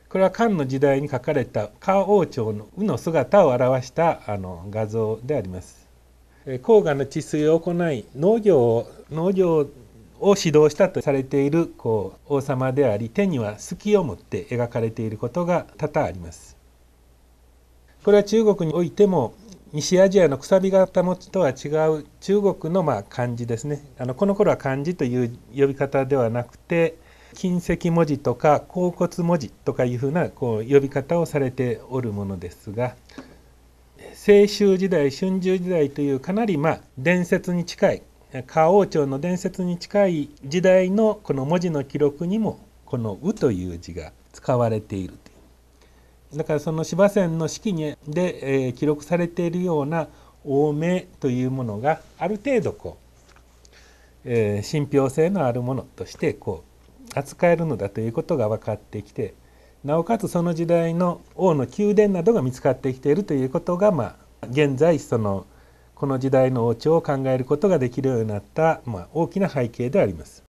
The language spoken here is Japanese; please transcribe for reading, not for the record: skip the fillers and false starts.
これは漢の時代に書かれた夏王朝の鵜の姿を表した画像であります。黄河の治水を行い農業を指導したとされている王様であり、手には鋤を持って描かれていることが多々あります。これは中国においても西アジアのくさび型文字とは違う中国の漢字ですね。この頃は漢字という呼び方ではなくて、金石文字とか甲骨文字とかいうふうな呼び方をされておるものですが、清州時代、春秋時代というかなり伝説に近い、夏王朝の伝説に近い時代のこの文字の記録にもこの「鵜」という字が使われているという。だからその司馬遷の史記で記録されているような王名というものがある程度信憑性のあるものとして扱えるのだということが分かってきて、なおかつその時代の王の宮殿などが見つかってきているということが、現在この時代の王朝を考えることができるようになった大きな背景であります。